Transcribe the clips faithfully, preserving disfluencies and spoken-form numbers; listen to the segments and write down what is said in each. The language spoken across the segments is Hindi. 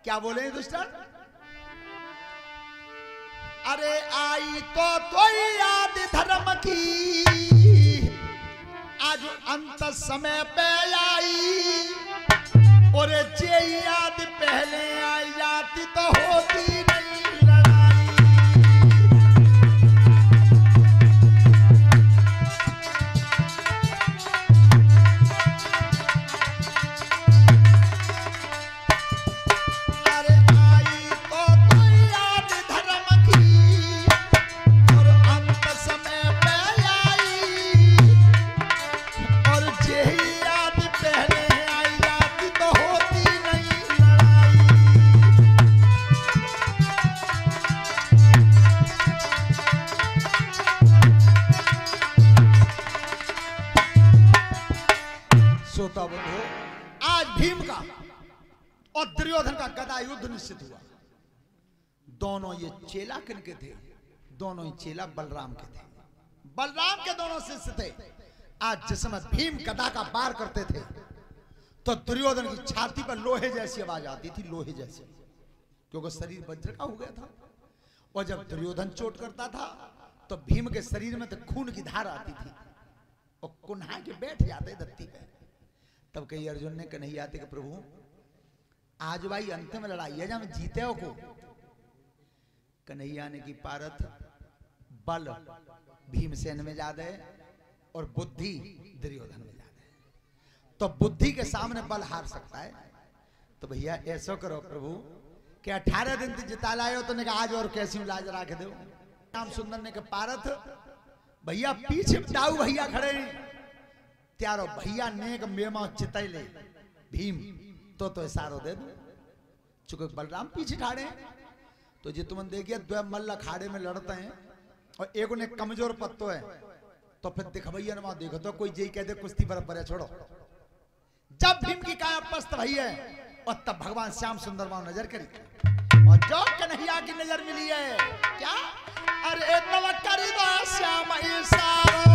क्या बोले दुष्टन? अरे आई तो तो याद धर्म की, आज अंत समय पे आई, और जे याद पहले आई जाती तो होती नहीं लड़ाई। अरे आई तो तो याद धर्म की, और अंत समय पे आई, और जे याद पहले आई जाती तो होती नहीं लड़ाई। श्रोता बंधु, आज भीम का और दुर्योधन का गदा युद्ध निश्चित हुआ। दोनों ये चेला किनके थे? दोनों ही चेला बलराम के थे। बलराम के दोनों शिष्य थे। आज जिस समय भीम गदा का वार करते थे तो दुर्योधन की छाती पर लोहे जैसी आवाज आती थी, लोहे जैसी, क्योंकि शरीर वज्र का हो गया था। और जब दुर्योधन चोट करता था तो भीम के शरीर में तो खून की धार आती थी और कुन्हा के बैठ जाते धरती पे। तब कही अर्जुन ने कन्हैया थे कि प्रभु आज भाई अंतिम लड़ाई है जब जीते हो को। कन्हैया ने की पारथ बल भीमसेन में ज्यादा है और बुद्धि दुर्योधन में ज्यादा है, तो बुद्धि के सामने बल हार सकता है। तो भैया ऐसा करो प्रभु कि अठारह दिन से जिता लाए हो, तो ने कहा आज और कैसी लाज रख दो। राम सुंदर ने कहा पारथ भैया पीछे दाऊ भैया खड़े हैं, त्यारो भैया ने मेमा चिताई ले भीम तो तो इशारो दे दो। चूंकि बलराम पीछे ठाड़े हैं तो जी तुम देखिए द्वय मल्ल अखाड़े में लड़ते हैं और एक उन्हें कमजोर पत्तो है, तो फिर दिख भैया ने वहां देखो तो कोई जय कह दे कुश्ती बराबर है छोड़ो। जब भीम की काया पस्त भई है और तब भगवान श्याम सुंदर वहां नजर करी और जो कन्हैया की नजर मिली है क्या? अरे तब करी दो श्याम इशारो।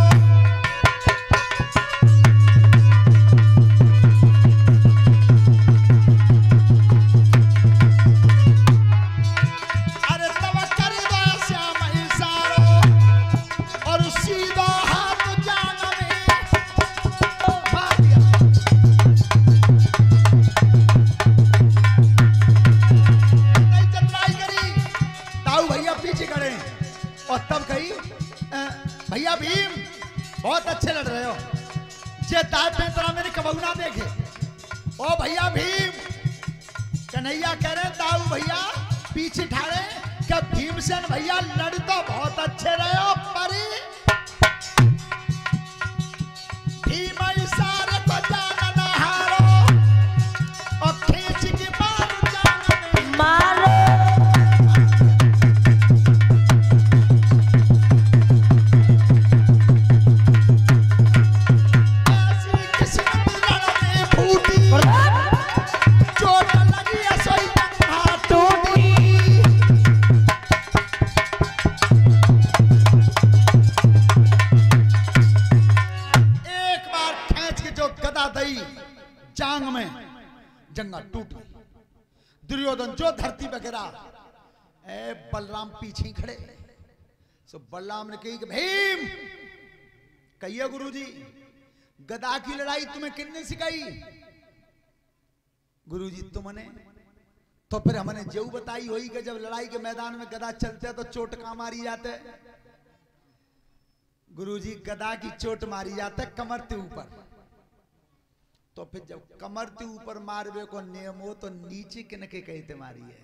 भैया भीम बहुत अच्छे लड़ रहे हो, जे ताय पे तरह मेरी कबूना देखे। ओ भैया भीम, कन्हैया कह रहे दाऊ भैया पीछे ठाड़े क्या भीमसेन भैया लड़ तो बहुत अच्छे रहे हो, पर भीम इशारे को जान ना हारो और खींच के मारो जान मारो। जांग में जंगा टूट गई। दुर्योधन जो धरती पे गिरा, ए बलराम पीछे ही खड़े। सो बलराम ने कही कि भीम कहिए गुरुजी गदा की लड़ाई तुम्हें किसने सिखाई? गुरुजी तुमने। तो फिर हमने जो बताई हुई कि जब लड़ाई के मैदान में गदा चलते हैं तो चोट कहां मारी जाते? गुरुजी गदा की चोट मारी जाता है कमर के ऊपर। तो फिर जब कमर के ऊपर मारवे को नियम हो तो नीचे किनके कहते मारी है?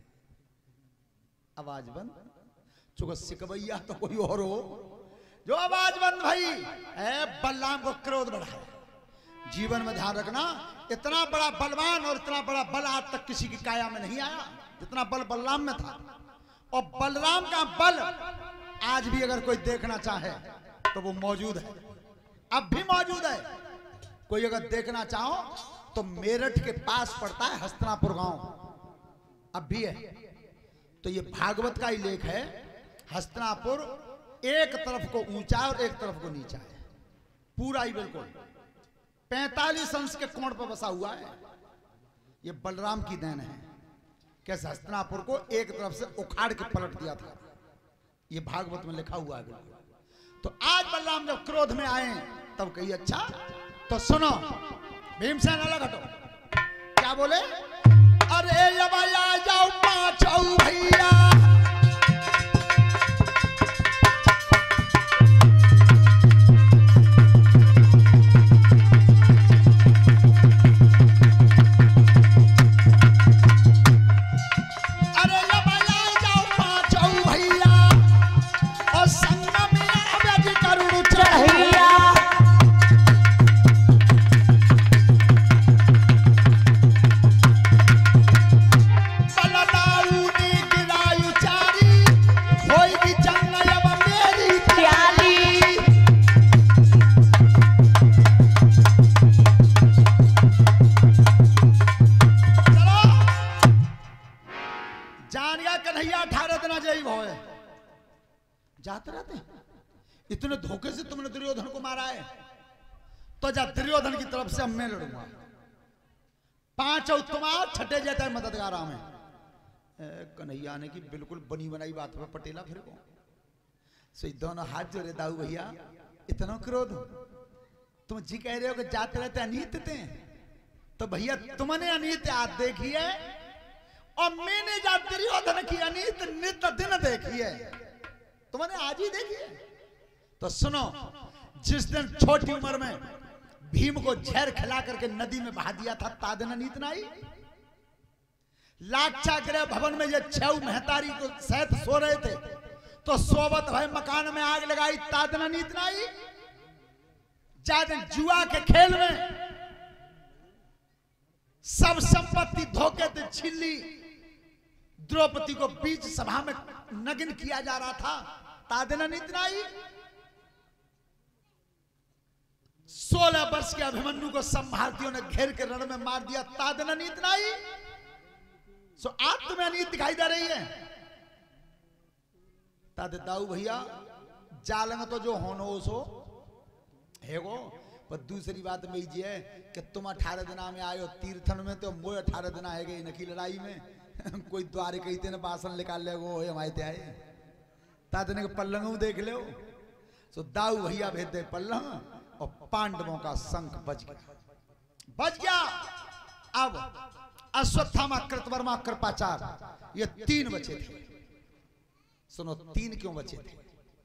आवाज बंद। चूंकि सिकवैया तो कोई और हो जो आवाज बंद भाई। ए बलराम को क्रोध बढ़ा। जीवन में ध्यान रखना, इतना बड़ा बलवान और इतना बड़ा बल आज तक किसी की काया में नहीं आया जितना बल बलराम में था। और बलराम का बल आज भी अगर कोई देखना चाहे तो वो मौजूद है, अब भी मौजूद है। कोई अगर देखना चाहो तो मेरठ के पास पड़ता है हस्तिनापुर गांव, अब भी है। तो ये भागवत का ही लेख है। हस्तिनापुर एक तरफ को ऊंचा और एक तरफ को नीचा है, पूरा ही बिल्कुल पैंतालीस अंश के कोण पर बसा हुआ है। ये बलराम की देन है। कैसे हस्तिनापुर को एक तरफ से उखाड़ के पलट दिया था। ये भागवत में लिखा हुआ है। तो आज बलराम जब क्रोध में आए तब कही अच्छा तो सुनो, भीमसेन अलग हटो। क्या बोले? अरे अब आ जाओ पांचों भैया, जाते रहते इतने धोखे से तुमने दुर्योधन को मारा है, तो जा दुर्योधन की तरफ से हम मैं लड़ूंगा। पांच उत्तमा छठे जाता है मददगारा में। कन्हैया ने की बिल्कुल बनी बनाई बात पे पटेला फिर को सो दोनों हाथ जोड़े, दाऊ भैया इतना क्रोध तुम जी कह रहे हो कि जाते रहते अनित थे, तो भैया तुमने अनित आज देखी है और मैंने जा दुर्योधन की अनित नित दिन देखी है, तुमने आज ही देखी है। तो सुनो, जिस दिन छोटी उम्र में भीम को जहर खिला करके नदी में बहा दिया था, तादन नीत नाई लाक्षा गृह भवन में ये छह महतारी को सहित सो रहे थे, तो सोबत भाई मकान में आग लगाई, तादन नीत नाई। जादन जुआ के खेल में सब संपत्ति धोखे से छीन ली, द्रौपदी को बीच सभा में नग्न किया जा रहा था, तादन नीत नाई। सोलह वर्ष के अभिमन्यु को सब भारतीयों ने घेर के रण में मार दिया, तादन नीत नाई। सो आज तुम्हें अनीत दिखाई दे रही है। तादे दाऊ भैया जालंग तो जो होनो सो है वो, पर दूसरी बात में ये है कि तुम अठारह दिना में आयो तीर्थन में, तो मोह अठारह दिना है गई नकी लड़ाई में कोई द्वारे कही थे बासन निकाल ले वो हमारे आए, तादने के पल्लंग देख लो। सो दाऊ भैया भेज दे पल्लंग और पांडवों का शंख बज गया, बज गया। अब अश्वत्थामा, कृतवर्मा, कृपाचार्य ये तीन बचे थे। सुनो, तीन क्यों बचे थे?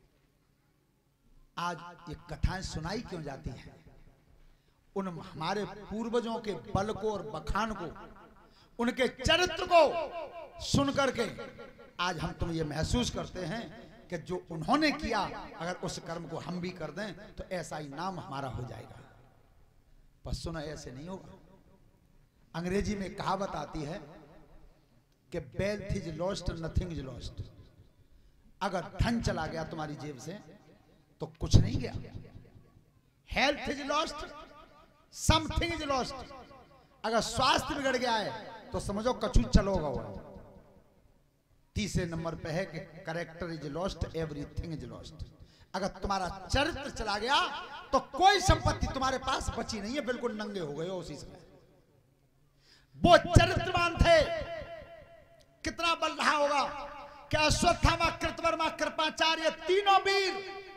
आज ये कथाएं सुनाई क्यों जाती हैं? उन हमारे पूर्वजों के बल को और बखान को, उनके चरित्र को सुन करके आज हम तुम ये महसूस करते हैं कि जो उन्होंने किया, अगर उस कर्म को हम भी कर दें तो ऐसा ही नाम हमारा हो जाएगा। पर सुनो, ऐसे नहीं होगा। अंग्रेजी में कहावत आती है कि wealth is lost, nothing is lost. अगर धन चला गया तुम्हारी जेब से तो कुछ नहीं गया। Health is lost, something is lost. अगर स्वास्थ्य बिगड़ गया है तो समझो कछु चलोगा वो। तीसरे नंबर पे है कि character is lost, everything is lost. अगर तुम्हारा चरित्र चला गया तो कोई संपत्ति तुम्हारे पास बची नहीं है, बिल्कुल नंगे हो गए हो उसी समय। वो चरित्रवान थे, कितना बल रहा होगा कि अश्वत्थामा, कृतवर्मा, कृपाचार्य तीनों वीर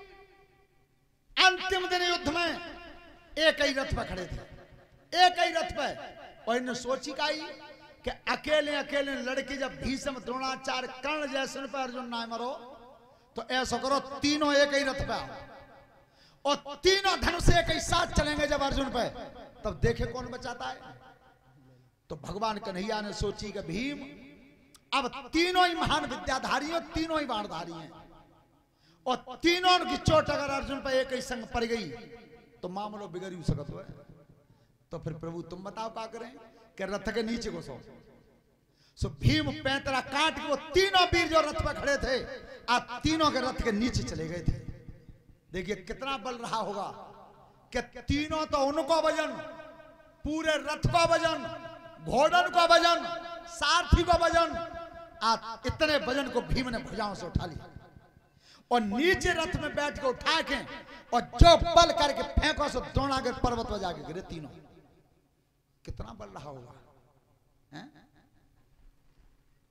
अंतिम दिन युद्ध में एक ही रथ पर खड़े थे, एक ही रथ पर। और इन्हें सोची का ही कि अकेले अकेले लड़के जब भीष्म, द्रोणाचार्य, कर्ण जैसे पर अर्जुन ना मरो, तो ऐसा करो तीनों एक ही रथ पे आओ और तीनों धनुष से एक ही साथ चलेंगे जब अर्जुन पे, तब देखे कौन बचाता है। तो भगवान कन्हैया ने सोची कि भीम अब तीनों ही महान विद्याधारी हैं, तीनों ही बाणधारी हैं, और तीनों की चोट अगर अर्जुन पर एक ही संग पड़ गई तो मामलो बिगड़ ही सकत हुआ। तो फिर प्रभु तुम बताओ क्या करें कि रथ के नीचे घुसो। सो भीम पैंतरा काट के वो तीनों वीर जो रथ पर खड़े थे, आज तीनों के रथ के नीचे चले गए थे। देखिए कितना बल रहा होगा कि तीनों तो उनको वजन, पूरे रथ का वजन, घोड़न का वजन, सारथी का वजन, आज इतने वजन को भीम ने भुजाओं से उठा लिया और नीचे रथ में बैठ के उठा के और जो बल करके फेंको सो द्रोणागिर पर्वत पर जाके गिरे तीनों। कितना बल रहा होगा है?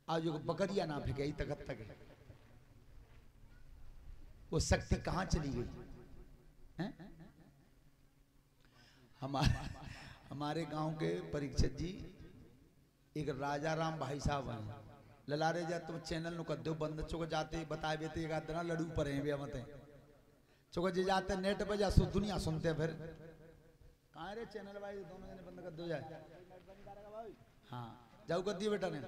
आज जो बकरिया ना फेंके तक तक वो शक्ति कहां चली गई है? हमारे हमारे गांव के परीक्षित जी एक राजा राम भाई साहब हैं ललारे जा तुम चैनल नु कर दो बंद चुक जाते बताए बेते एक आदना लड़ू पर हैं बे मते चुक जे जाते नेट पे जा सु दुनिया सुनते फिर कहां रे चैनल भाई दोनों जने बंद कर दो जाए हां जाओ कर दिए बेटा ने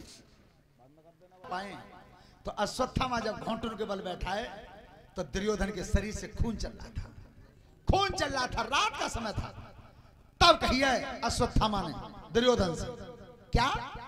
पाए तो अश्वत्थामा जब घोंटन के बल बैठा है तो दुर्योधन के शरीर से खून चल रहा था खून चल रहा था रात का समय था तब कहिए अश्वत्थामा ने दुर्योधन से क्या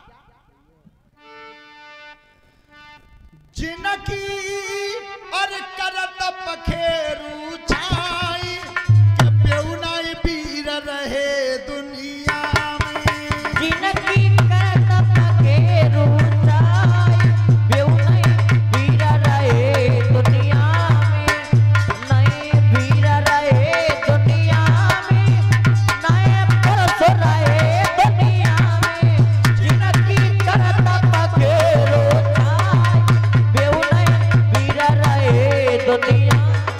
जिनकी और करत पखेरु छाई बेउनाई वीर रहे दुनिया में जिनकी करत पखेरु छाई बेउनाई वीर रहे दुनिया में नए वीर रहे दुनिया में नए पुरुष रहे दुनिया में जिनकी करत पखेरु दुनिया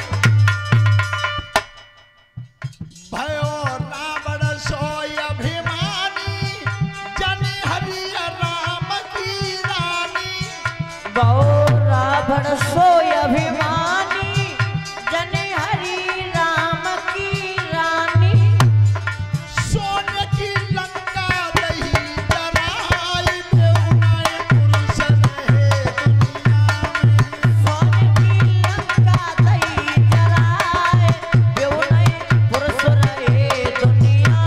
भयो रावण सोय अभिमानी जन हरि राम की रानी भयो रावण सोय अभिमानी जन हरि राम की रानी सोने की लंका दही जराई बेउनाई पुरुष रहे दुनिया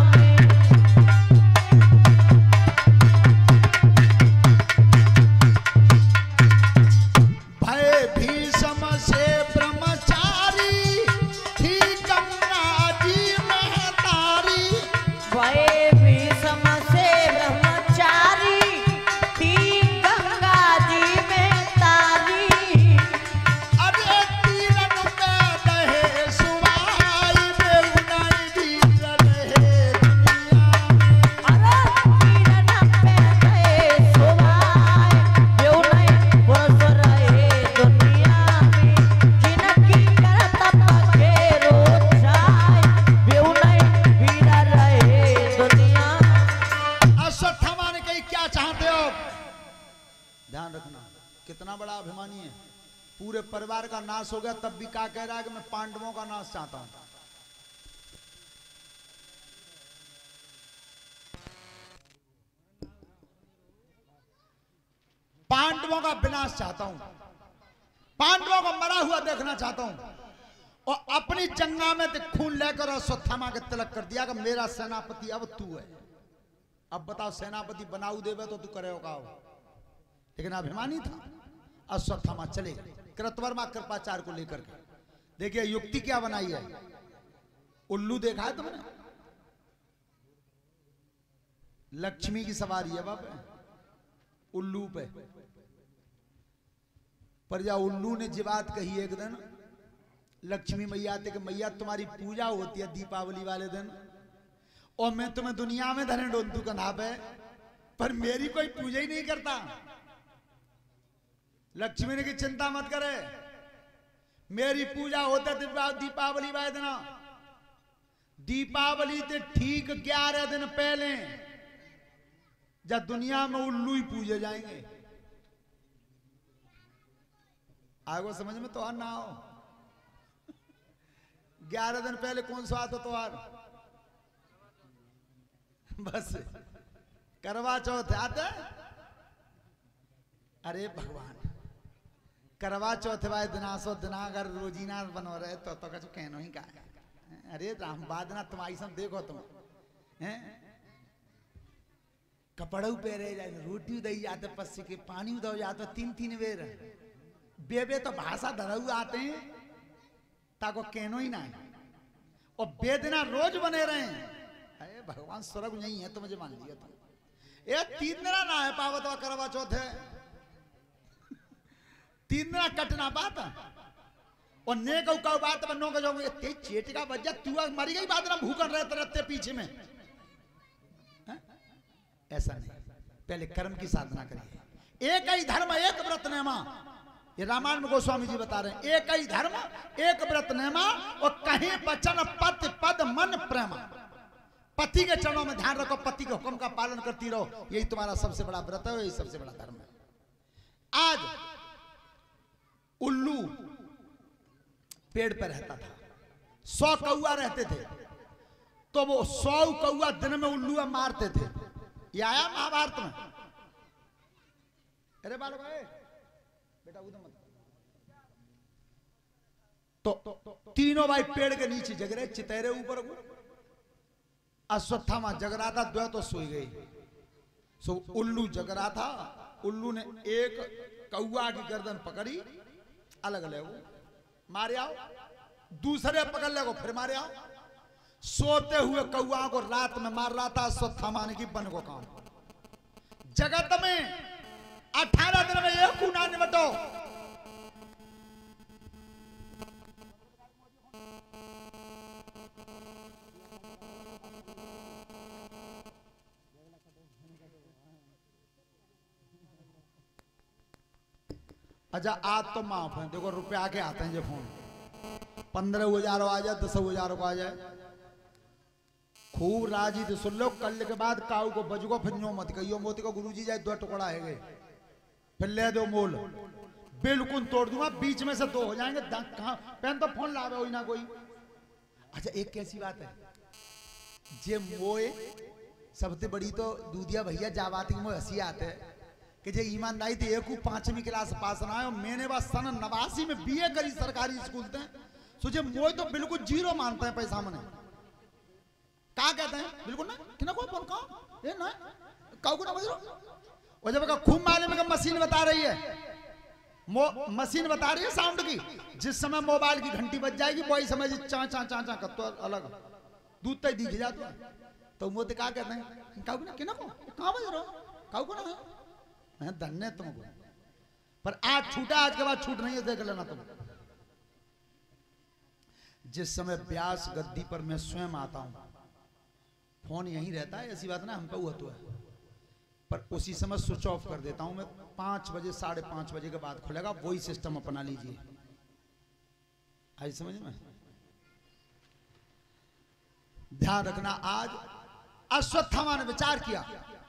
ध्यान रखना कितना बड़ा अभिमानी है। पूरे परिवार का नाश हो गया तब भी क्या कह रहा है कि मैं पांडवों का नाश चाहता हूं। पांडवों का विनाश चाहता हूं, पांडवों को मरा हुआ देखना चाहता हूं। और अपनी जंगा में खून लेकर अश्वत्थामा के तिलक कर दिया कि मेरा सेनापति अब तू है। अब बताओ सेनापति बनाऊ देवे तो तू करेगा। लेकिन अभिमानी था। अश्वत्थामा चले कृतवर्मा कृपाचार्य को लेकर के। देखिए युक्ति क्या बनाई है। उल्लू देखा है तुमने? लक्ष्मी की सवारी है बाबा उल्लू पे। पर जा उल्लू ने जी बात कही एक दिन लक्ष्मी मैया थे कि मैया तुम्हारी पूजा होती है दीपावली वाले दिन और मैं तुम्हें दुनिया में धरे डोंतू का नाप है पर मेरी कोई पूजा ही नहीं करता। लक्ष्मी ने की चिंता मत करे, मेरी पूजा होता दीपावली वाले दिन। दीपावली से ठीक ग्यारह दिन पहले जब दुनिया में उल्लू ही पूजे जाएंगे। आगो समझ में त्योहार ना हो। ग्यारह दिन पहले कौन सा आता त्योहार? बस करवा चौथ आता। अरे भगवान करवा चौथ वाले दिना सो दिना अगर रोजीना बनो रहे तो तो कछु कहनो ही का। अरे राम बादना तुम आई सब देखो तुम हैं कपड़ू पहरे जाए रोटी दई जाते पस्सी के पानी दो जाते तीन तीन बेर बेबे तो भाषा धरऊ आते हैं ताको कहनो ही ना है। और बेदिना रोज बने रहे हैं। अरे भगवान स्वर्ग नहीं है तो मुझे मान लिया तुम। ये तीन दिना ना है पावत व करवा चौथ है। तीन दिना कटना बात और ने कहू कहू बात बनो के जाओगे ते चेट का बज्जा तू मरी गई बात ना भूखन रहते रहते पीछे में। ऐसा नहीं, पहले कर्म की साधना करिए। एक ही धर्म एक व्रत नेमा, ये रामायण में गोस्वामी जी बता रहे हैं। एक ही धर्म एक व्रत नेमा, और कहीं वचन पति पद मन प्रेमा। पति के चरणों में ध्यान रखो, पति के हुक्म का पालन करती रहो, यही तुम्हारा सबसे बड़ा व्रत है, यही सबसे बड़ा धर्म है। आज उल्लू पेड़ पर रहता था, सौ कौआ रहते थे, तो वो सौ कौआ दिन में उल्लू मारते थे। ये आया महाभारत में। अरे बालो भाई बेटा उधर मत। तो, तो, तो, तो तीनों भाई पेड़ के नीचे जग रहे, चितहरे ऊपर। अश्वत्थामा जग रहा था, द्वै तो सोई गई। सो उल्लू जग रहा था, उल्लू ने एक कौआ की गर्दन पकड़ी, अलग ले वो मारे आओ, दूसरे पकड़ ले को फिर मारे आओ। सोते हुए कौआ को रात में मार रहा था अश्वत्थामा ने की बन को काम। जगत में अठारह दिन में एक कूना निपटो। अच्छा आज तो माफ है, देखो रुपया के आते हैं जो फोन पंद्रह हजार आ जाए, दस हजार को आ जाए, खूब राजी तो सुन लो। कल के बाद काऊ को बजगो फिर नो मत कहियो मोती को गुरुजी जाए दो टुकड़ा है गए, फिर ले दो मोल, बिल्कुल तोड़ दूंगा, बीच में से दो हो जाएंगे। कहां पहन तो फोन लावे हो ना कोई। अच्छा एक कैसी बात है, जे मोए सबसे बड़ी तो दूधिया भैया जावाती में हंसी आते है कि जे ईमानदारी थी एक पांचवी क्लास पास ना है, मैंने बस सन नवासी में बीए करी सरकारी स्कूल थे, सोचे मोए तो बिल्कुल जीरो मानते हैं पैसा मने। क्या कहते हैं बिल्कुल ना कि ना कोई फोन का ये ना काऊ को ना बजरो। और जब का खूब मालूम है मशीन बता रही है, मशीन बता रही है साउंड की, जिस समय मोबाइल की घंटी बज जाएगी वही समय चा चा चा चा कर तो अलग दूध तक दिख जाता है। तो मोते क्या कहते हैं काऊ ना कि ना को कहां बज रहा काऊ को ना है धन्य तुमको। पर आज छूटा, आज के बाद छूट नहीं है, देख लेना तुम। जिस समय व्यास गद्दी पर मैं स्वयं आता हूं, फोन यहीं रहता है, ऐसी बात ना हम पे हुआ तो है, पर उसी समय स्विच ऑफ कर देता हूं मैं। पांच बजे साढ़े पांच बजे के बाद खुलेगा, वही सिस्टम अपना लीजिए। आई समझ में? ध्यान रखना। आज अश्वत्थामा ने विचार किया,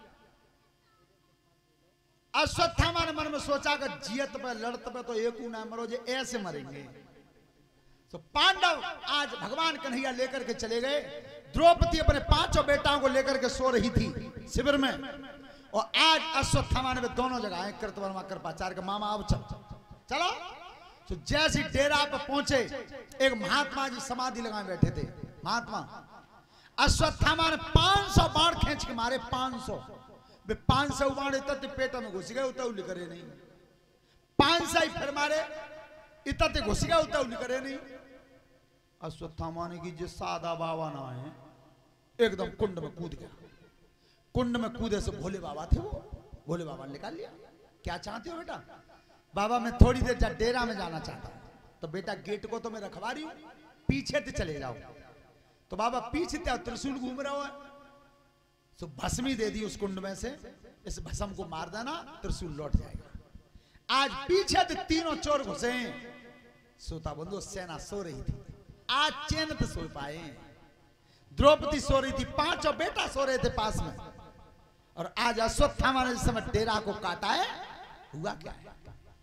अश्वत्थामा ने मन में सोचा कि जियत पे लड़त पे तो एक ना मरो, जे ऐसे मरेंगे। तो पांडव आज भगवान कन्हैया लेकर के चले गए। द्रौपदी अपने पांचों बेटाओं को लेकर के सो रही थी शिविर में, और आज अश्वत्थामा ने दोनों जगह कृतवर्मा कृपाचार्य के मामा अब चल चलो। तो जैसे डेरा पर पहुंचे, एक महात्मा जी समाधि लगाए बैठे थे। महात्मा अश्वत्थामा ने पांच सौ बाण खींच के मारे, पांच सौ पांच सौ बाण इतने पेट में घुस गए, उतौली करे नहीं। पांच सौ फिर मारे, इतने घुस गए, उतौली करे नहीं। अश्वत्थामा ने की जिस सादा बाबा ना है, एकदम कुंड में कूद गया। कुंड में कूदे से भोले बाबा थे, वो भोले बाबा ने निकाल लिया। क्या चाहते हो बेटा? बाबा मैं थोड़ी देर जा डेरा में जाना चाहता हूं। तो बेटा गेट को तो मैं रखवा रही हूं, पीछे से चले जाओ। तो बाबा पीछे से त्रिशूल घूम रहा है, तो भस्मी दे दी उस कुंड में से, इस भस्म को मार देना, त्रिशूल लौट जाएगा। आज पीछे से तीनों चोर घुसे। सोता बंधु सेना सो रही थी, आज चैन तो सो पाए। द्रौपदी सो रही थी, पांचों बेटा सो रहे थे पास में, और आज अश्वत्थामा ने जिस समय डेरा को काटा है, हुआ क्या है?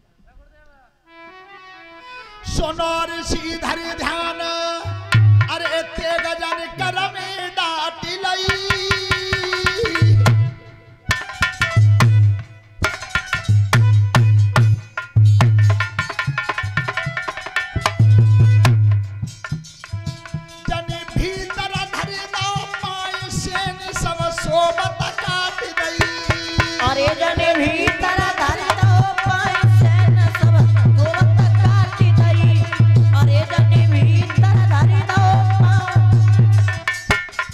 सोनोर श्रीधर ध्यान, अरे तेग जन कर में डाटी लई। अरे जने भीतर धर दो पाय सेन सब गोवत काटी दई। अरे जने भीतर धर दो पाय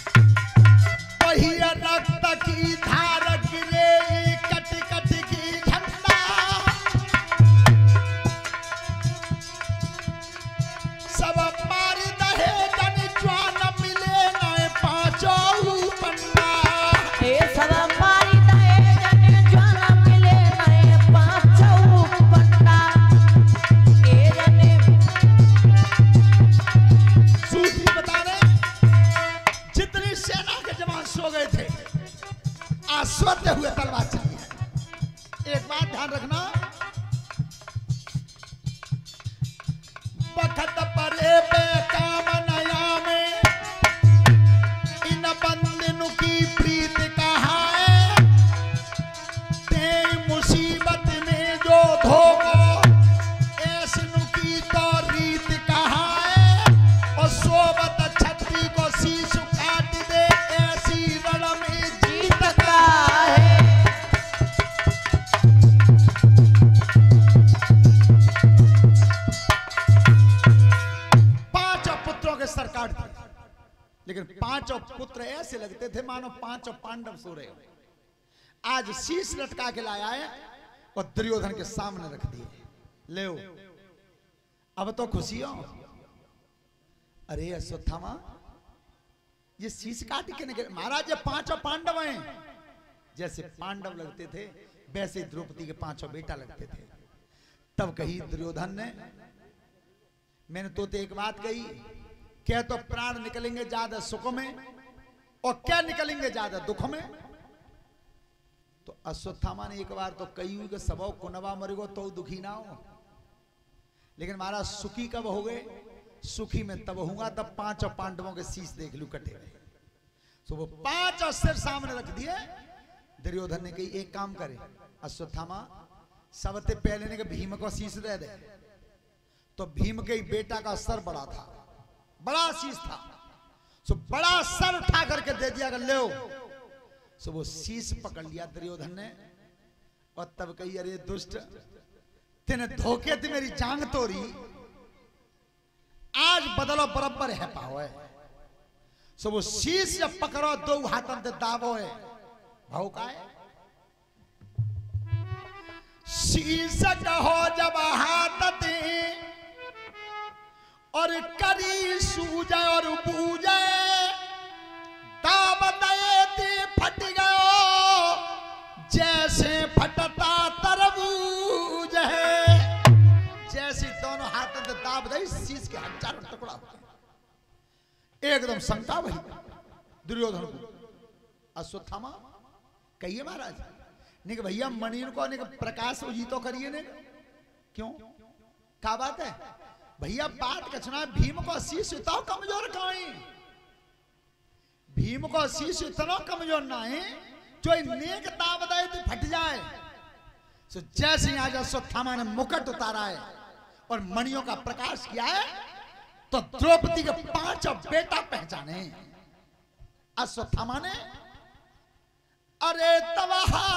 शाश्वत हुए तलवार चली है। एक बात ध्यान रखना, बखत परे पे काम नया में इन बंदन की प्रीत कहा है, ते मुसीबत में जो धोगो ऐसनु की तो रीत कहा है, और सोबत छत्री को शीश काट दे ऐसी रण में जीत का है। सर काट दिया, लेकिन पांचों पुत्र ऐसे लगते थे मानो पांचों पांडव सो रहे हो। आज शीश लटका के लाया है और दुर्योधन के सामने रख दिए, ले अब तो खुशी हो। अरे अश्वत्थामा, ये शीश काट के निकले महाराज, ये पांचों पांडव हैं। जैसे पांडव लगते थे वैसे द्रौपदी के पांचों बेटा लगते थे। तब कही दुर्योधन ने, मैंने तो एक बात कही, क्या तो प्राण निकलेंगे ज्यादा सुख में और क्या निकलेंगे ज्यादा दुख में। तो अश्वत्थामा ने एक बार तो कही कि सबो कुनवा मरगो तो दुखी ना हो, लेकिन महाराज सुखी कब हो गए, सुखी में तब होऊंगा तब पांचों पांडवों के शीश देख लू कटे गए। तो वो पांचों सिर सामने रख दिए। दुर्योधन ने कही एक काम करे अश्वत्थामा, सबसे पहले ने भीम को शीश दे दे। तो भीम के बेटा का सर बड़ा था, बड़ा शीश था, सो बड़ा सर उठा करके दे दिया, कर ले सो वो शीश पकड़ लिया दुर्योधन ने। और तब कही अरे दुष्ट, तेने धोखे थी मेरी जांग तोड़ी, आज बदलो बराबर है पाओ है। सो वो शीश जब पकड़ो दो हाथन से दावो है भाव का है। शीश कहो जब हाथ दे और करी सूजा और बूझे, दाब दे फट गयो जैसे फटता तरबूज है। जैसे दोनों हाथों से दाब दई शीश के हजारों टुकड़ा हो गए। एकदम शंका भई दुर्योधन को। अश्वत्थामा कहिए महाराज, निक भैया मणिन को निक प्रकाश उजीतो करिए ने, क्यों क्या बात है भैया? बात कछना, भीम को शीश इतना कमजोर कहीं, भीम को शीश इतना कमजोर ना है जो नेक दाब दे तो फट जाए। सो जैसे ही आज अश्वत्थामा ने मुकुट उतारा है और मणियों का प्रकाश किया है, तो द्रौपदी के पांचों बेटा पहचाने अश्वत्थामा ने। अरे तब